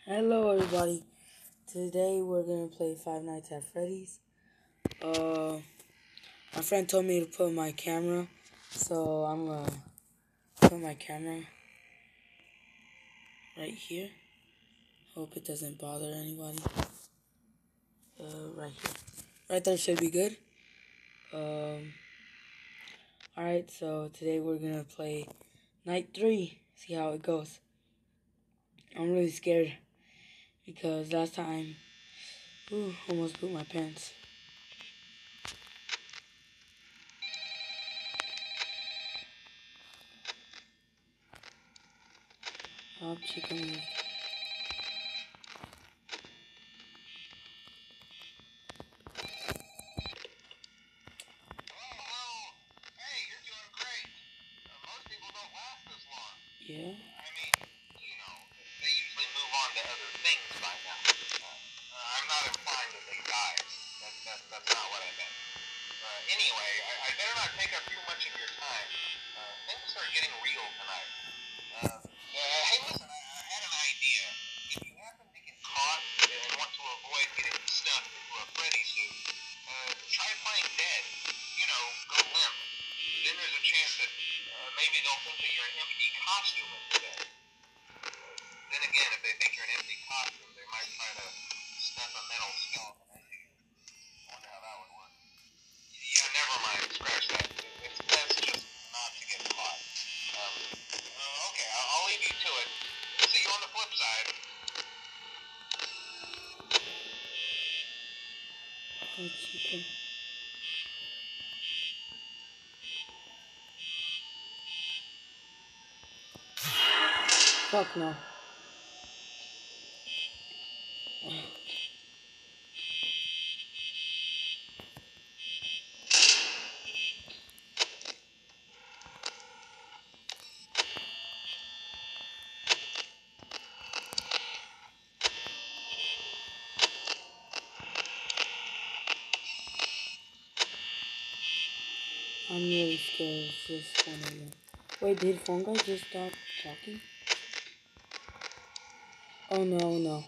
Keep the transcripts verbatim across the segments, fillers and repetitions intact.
Hello everybody. Today we're gonna play Five Nights at Freddy's. Uh, my friend told me to put my camera, so I'm gonna put my camera right here. Hope it doesn't bother anybody. Uh, right here. Right there should be good. Um, alright, so today we're gonna play night three. See how it goes. I'm really scared because last time, ooh, almost pooped my pants. Oh, chicken moved. Yeah. I mean, you know, they usually move on to other things by now. Uh, uh, I'm not implying that they died. That, that, that's not what I meant. Uh, anyway, I, I better not take up too much of your time. Uh, things are getting real tonight. Uh, uh, hey, listen, I, I had an idea. If you happen to get caught and want to avoid getting stuffed into a Freddy suit, uh, try playing dead. You know, go limp. Then there's a chance that uh, maybe they'll think that you're an empty costume instead. Then again, if they think you're an empty costume, they might try to stuff a metal skeleton into you. I wonder how that would work. Yeah, never mind. Scratch that. It's best just not to get caught. Um, uh, okay, I'll, I'll leave you to it. See you on the flip side. Oh, chicken. Fuck no. I'm really scared of this one again. Wait, did phone guy just stop talking? Oh no, no.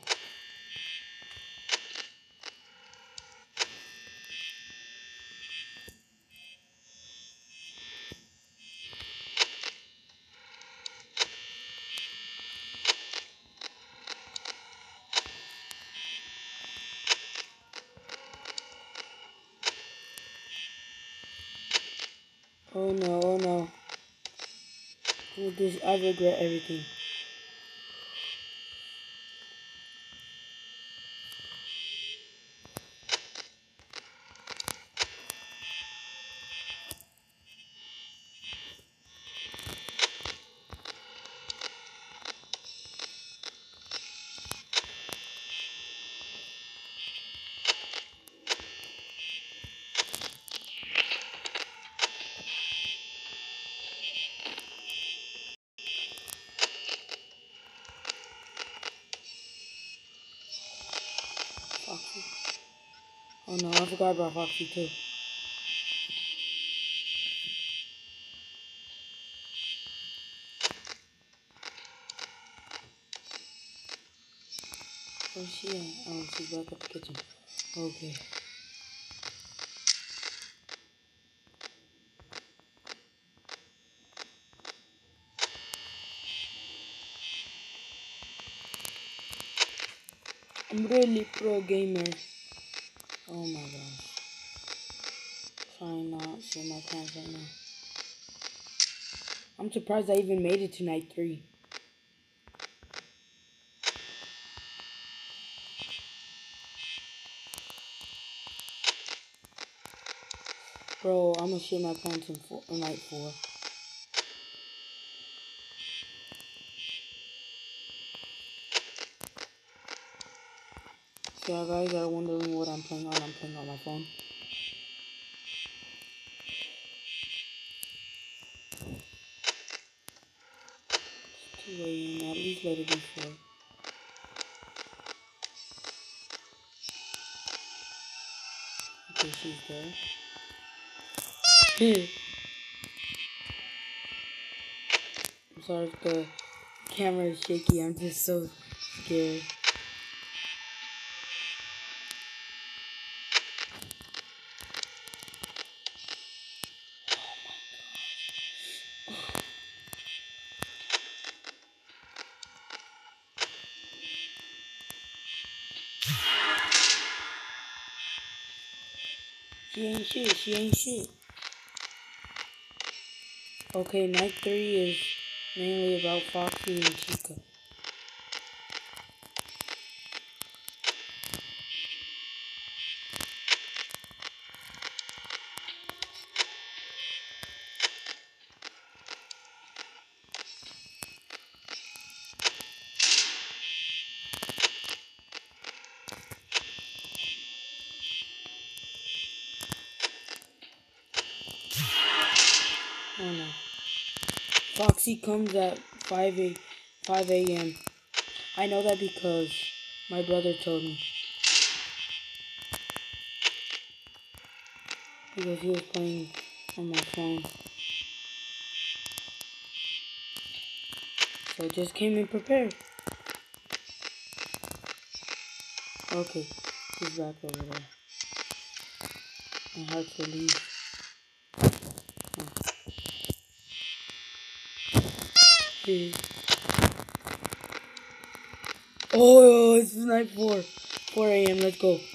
Oh no, oh no. Oh, this, I regret everything. Foxy. Oh no, I forgot about Foxy too. Where's she at? Oh, she's back at the kitchen. Okay. I'm really pro gamer. Oh my god. Trying not to shit my pants right now. I'm surprised I even made it to night three. Bro, I'm gonna shit my pants in, four, in night four. So yeah, guys are wondering what I'm playing on. I'm playing on my phone. It's two A M. At least let it be four. Okay, she's there. I'm sorry if the camera is shaky. I'm just so scared. She ain't shit. She ain't shit. Okay, night three is mainly about Foxy and Chica. Oh no. Foxy comes at five a m I know that because my brother told me. Because he was playing on my phone. So just came in prepared. Okay, he's back over there. My heart's relieved. Oh. Hey. Oh, it's night four. four a m Let's go.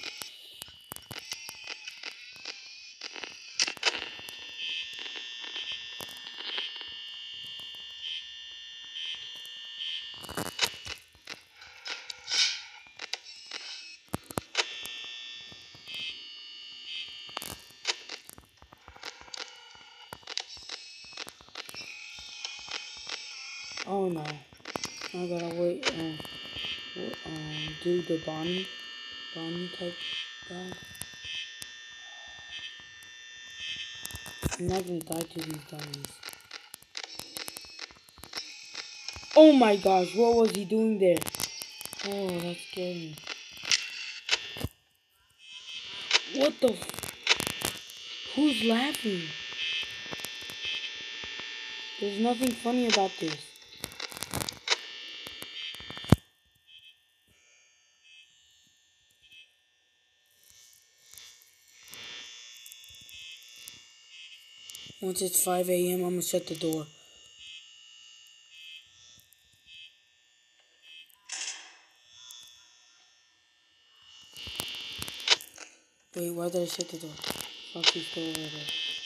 Oh no. I gotta wait and um, do the Bonnie, Bonnie type guy. I'm not gonna die to these dummies. Oh my gosh, what was he doing there? Oh, that scared me. What the f- Who's laughing? There's nothing funny about this. Once it's five a m, I'm gonna shut the door. Wait, why did I shut the door? Fuck, he's still over there.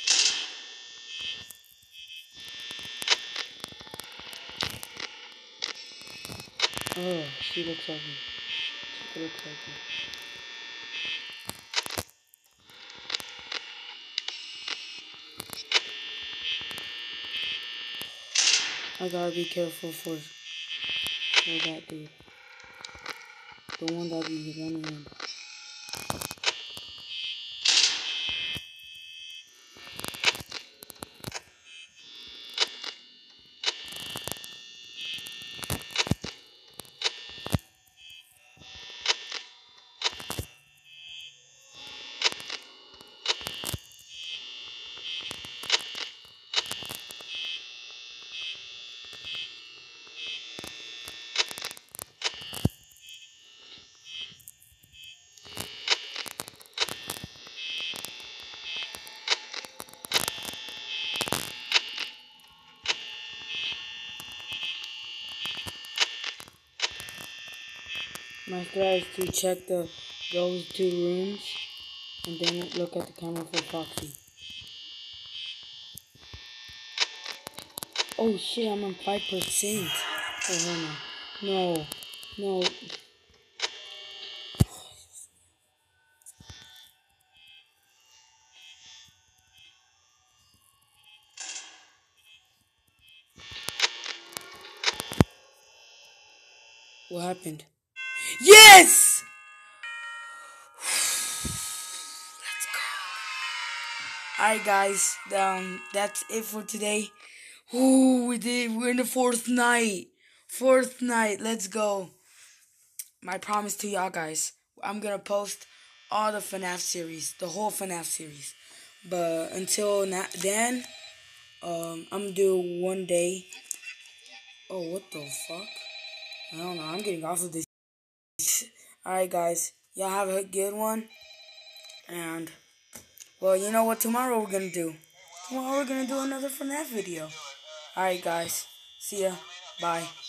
Oh, she looks like me. She looks like me. I gotta be careful for, for that dude. The one that be running in. My strat is to check the those two rooms and then look at the camera for Foxy. Oh shit, I'm on five percent. Oh no. No. No. What happened? Yes! Let's go. Alright guys, um, that's it for today. Ooh, we did. We're in the fourth night. Fourth night. Let's go. My promise to y'all guys, I'm gonna post all the FNAF series, the whole FNAF series. But until na- then, um, I'm gonna do one day. Oh, what the fuck? I don't know. I'm getting off of this. Alright, guys. Y'all have a good one. And, well, you know what tomorrow we're gonna do? Tomorrow we're gonna do another FNAF video. Alright, guys. See ya. Bye.